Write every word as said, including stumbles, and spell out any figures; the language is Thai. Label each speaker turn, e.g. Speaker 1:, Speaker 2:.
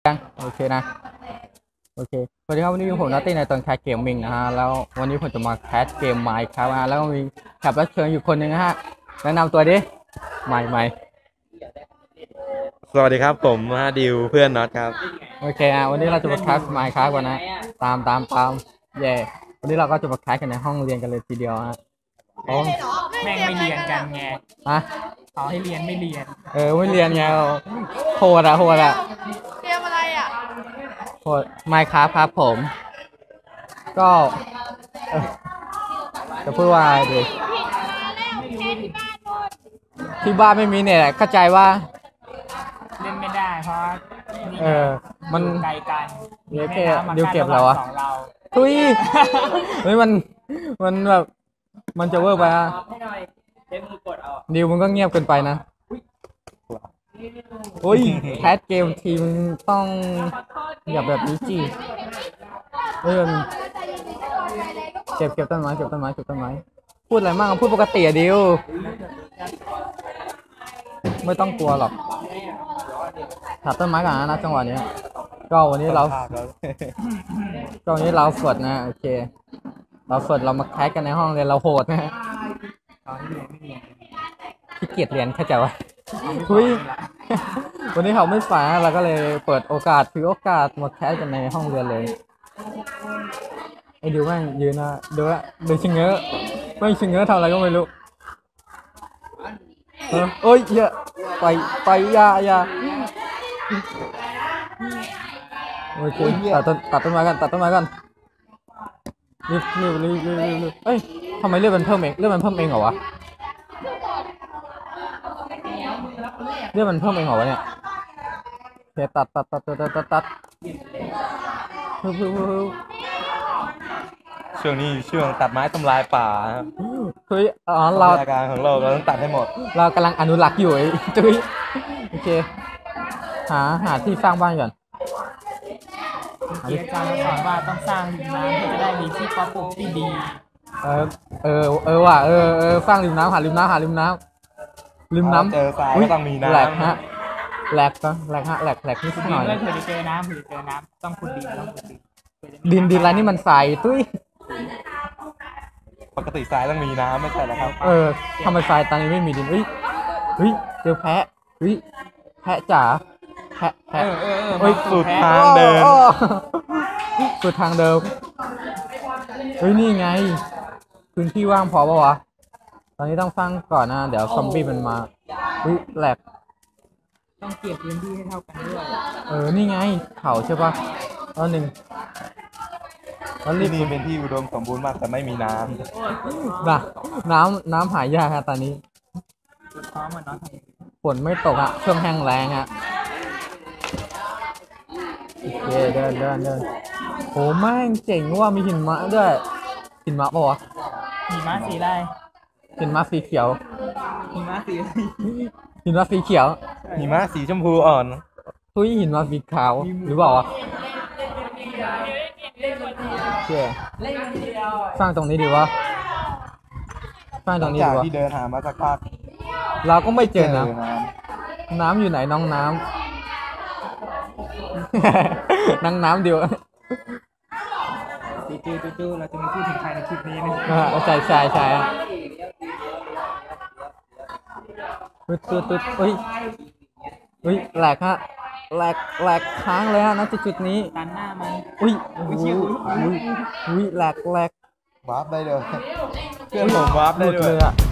Speaker 1: ยังโอเคนะโอเคสวัสดีครับวันนี้ผมนัตตี้ในตอนแคสเกมมิงนะฮะแล้ววันนี้ผมจะมาแคสเกมไมค์ครับนะแล้วก็มีแขกรับเชิญอยู่คนหนึ่งนะฮะแนะนำตัวดิไมค์ไมค์
Speaker 2: สวัสดีครับผมมาดิวเพื่อนน็อตครับ
Speaker 1: โอเคอ่ะวันนี้เราจะมาแคสไมค์ครับกันนะตามตามตามเย่วันนี้เราก็จะมาแคสกันในห้องเรียนกันเลยทีเดียวฮะโอ้
Speaker 3: แม่งไม่เรียนกันไง
Speaker 1: อะ
Speaker 3: เขาให้เรียนไม่เรียน
Speaker 1: เออไม่เรียนไงโหดอะโหดอะ
Speaker 4: เรียนอะไรอ่ะ
Speaker 1: โหดไมค์ครับครับผมก็จะพูดว่าดิที่บ้านไม่มีเนี่ยเข้าใจว่า
Speaker 3: เล่นไม่ได้เพราะ
Speaker 1: เออมัน
Speaker 3: ไกลกัน
Speaker 1: เดี๋ยวเก็บเดี๋ยวเก็บเราอะ
Speaker 3: เรา
Speaker 1: ทุยเฮ้ยมันมันแบบมันจะเวอร์ไปอะดิวมันก็เงียบเกินไปนะโอ้ยแคสเกมทีมต้องอย่าแบบนี้จีเออเก็บเก็บต้นไม้เก็บต้นไม้เก็บต้นไม้พูดอะไรมากพูดปกติอะดิวไม่ต้องกลัวหรอกตัดต้นไม้ก่อนนะจังหวะนี้ก็วันนี้เราก็วันนี้เราฝึกนะโอเคเราฝึกเรามาแคสกันในห้องเรียนเราโหดนะขี้เกียจเรียนเข้าใจวะทุยวันนี้เขาไม่ฝ่าเราก็เลยเปิดโอกาสถือโอกาสมาแคสกันในห้องเรียนเลยไอ้ดิวแม่งยืนนะดูว่าดูชิงเงอะไม่ชิงเงอะทำอะไรก็ไม่รู้เออโอ้ยเยอะไปไปยายาโอเคตัดต้นตัดต้นไม้กันตัดต้นไม้กันรีบรีบรีบรีบรีบเอ้ยทำไมเลือดมันเพิ่มเองเลือดมันเพิ่มเองเหรอวะเลือดมันเพิ่มเองเหรอวะเนี่ยโอเคตัดตัดตัดตัดตัดตัดตัด
Speaker 2: ช่วงนี้ช่วงตัดไม้ทำลายป่า
Speaker 1: เฮ้ยอ๋อเรา
Speaker 2: อาการของเราเราต้องตัดให้หมด
Speaker 1: เรากำลังอนุรักษ์อยู่ไอ้จุ้ยโอเคหาหาที่สร้างบ้านก่อน
Speaker 3: อาจารย์สอนว่าต้องสร้างริมน้ำเพื่อจะได้มีที่เพาะปลูกที่ดี
Speaker 1: เออเออเออว่ะเออเออสร้างริมน้ำหาริมน้ำหาริมน้ำริมน้ำ
Speaker 2: เจอทรายก็ต้องมีน้ำ
Speaker 1: แหลกฮะแหลกก็แหลกฮะแหลกแหลกนิดหน่อย
Speaker 3: เผื่อจะเจอน้ำเผื่อจะเจอน้ำต้องขุดดินต้องขุดดิน
Speaker 1: ดินดินอะไรนี่มันทรายตุ้ย
Speaker 2: ปกติทรายต้องมีน้ำไม่ใช่หรอครับ
Speaker 1: เออทำไมทรายตอนนี้ไม่มีดินเฮ้ยเฮ้ยเจอแพะเฮ้ยแพะจ๋าแพะแพะ
Speaker 2: เฮ้ยสุดทางเดิน
Speaker 1: สุดทางเดิมเฮ้ยนี่ไงพื้นที่ว่างพอปะวะตอนนี้ต้องสร้างก่อนนะเดี๋ยวซอมบี้มันมาเฮ้ยแหลก
Speaker 3: ต้องเก็บพื้นที่ให้เท่ากันด้วย
Speaker 1: เออนี่ไงเขาใช่ปะตอนหนึ่ง
Speaker 2: ที่นี่เป็นที่อุดมสมบูรณ์มากแต่ไม่มีน้ำ
Speaker 1: นะน้ำน้ำหายากครับตอนนี้ฝนไม่ตกอ่ะช่วงแห้งแล้งอ่ะโอเคเดินเดินเดินโหแม่งเจ๋งว่ามีหินมะด้วยหินมะปะวะ
Speaker 3: หิมะสีอะไร
Speaker 1: หินมะสีเขียว
Speaker 3: หิมะสี
Speaker 1: หินมะสีเขียว
Speaker 2: หิมะสีชมพูอ่อน
Speaker 1: ทุยหินมะสีขาวหรือเปล่าวะเชื่อสร้างตรงนี้ดีวะสร้างตรงนี้ดีวะ
Speaker 2: ที่เดินหามาสักพัก
Speaker 1: เราก็ไม่เจอนะน้ำอยู่ไหนน้องน้ำนั่งน้ำเดียว
Speaker 3: จูจูจูเราจะมาพูดถึงใครในคลิปนี้นะ
Speaker 1: ใช่ใช่ใช่ตึ๊ดตึ๊ดตึ๊ดเฮ้ยเฮ้ยแหลกฮะแหลกแหลกค้างเลยฮะณจุดนี้
Speaker 3: ตันหน้ามัน
Speaker 1: อุ้ยอุ้ยอุ้ยอุ้ยแหลกแหลก
Speaker 2: วาร์ปได้เลยเพื่อนผมวาร์ปได้เลย